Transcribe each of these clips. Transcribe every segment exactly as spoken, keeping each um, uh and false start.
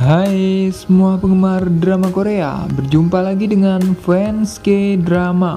Hai semua penggemar drama Korea, berjumpa lagi dengan fans K-drama.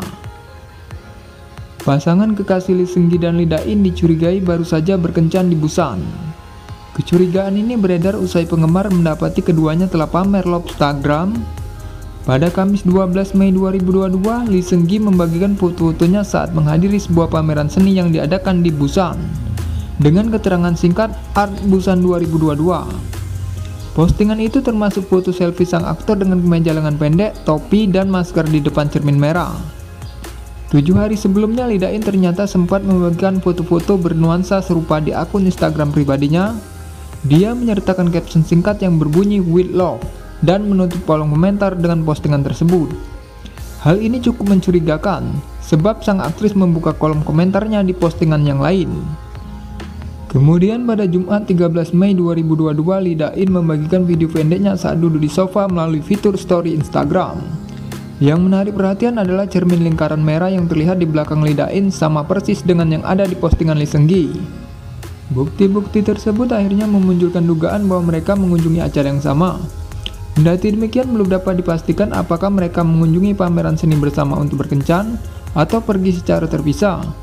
Pasangan kekasih Lee Seung-gi dan Lee Da-in dicurigai baru saja berkencan di Busan. Kecurigaan ini beredar usai penggemar mendapati keduanya telah pamer love Instagram. Pada Kamis dua belas Mei dua ribu dua puluh dua, Lee Seung-gi membagikan foto-fotonya saat menghadiri sebuah pameran seni yang diadakan di Busan dengan keterangan singkat Art Busan dua ribu dua puluh dua. Postingan itu termasuk foto selfie sang aktor dengan kemeja lengan pendek, topi, dan masker di depan cermin merah. Tujuh hari sebelumnya, Lee Da-in ternyata sempat membagikan foto-foto bernuansa serupa di akun Instagram pribadinya. Dia menyertakan caption singkat yang berbunyi "with love" dan menutup kolom komentar dengan postingan tersebut. Hal ini cukup mencurigakan, sebab sang aktris membuka kolom komentarnya di postingan yang lain. Kemudian pada Jumat tiga belas Mei dua ribu dua puluh dua, Lee Da-in membagikan video pendeknya saat duduk di sofa melalui fitur story Instagram. Yang menarik perhatian adalah cermin lingkaran merah yang terlihat di belakang Lee Da-in sama persis dengan yang ada di postingan Lee Seung-gi. Bukti-bukti tersebut akhirnya memunculkan dugaan bahwa mereka mengunjungi acara yang sama. Kendati demikian, belum dapat dipastikan apakah mereka mengunjungi pameran seni bersama untuk berkencan atau pergi secara terpisah.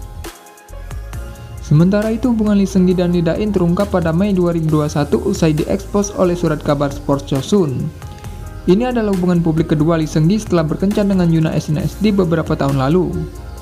Sementara itu, hubungan Lee Seung-gi dan Lee Da-in terungkap pada Mei dua ribu dua puluh satu usai diekspos oleh surat kabar Sports Chosun. Ini adalah hubungan publik kedua Lee Seung-gi setelah berkencan dengan Yoona S N S D beberapa tahun lalu.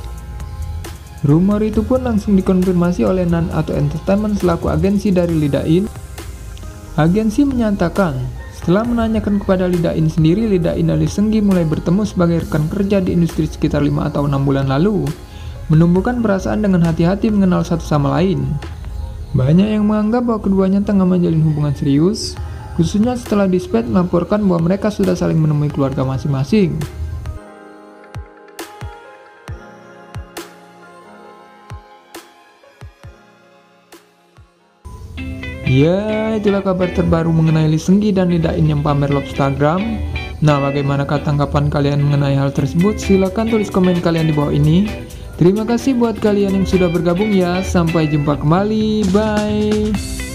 Rumor itu pun langsung dikonfirmasi oleh Nan atau Entertainment selaku agensi dari Lee Da-in. Agensi menyatakan, setelah menanyakan kepada Lee Da-in sendiri, Lee Da-in dan Lee Seung-gi mulai bertemu sebagai rekan kerja di industri sekitar lima atau enam bulan lalu, menumbuhkan perasaan dengan hati-hati mengenal satu sama lain. Banyak yang menganggap bahwa keduanya tengah menjalin hubungan serius, khususnya setelah Dispatch melaporkan bahwa mereka sudah saling menemui keluarga masing-masing. Ya, itulah kabar terbaru mengenai Lee Seung-gi dan Lee Da-in yang pamer love Instagram. Nah, bagaimanakah tanggapan kalian mengenai hal tersebut? Silahkan tulis komen kalian di bawah ini. Terima kasih buat kalian yang sudah bergabung ya. Sampai jumpa kembali. Bye.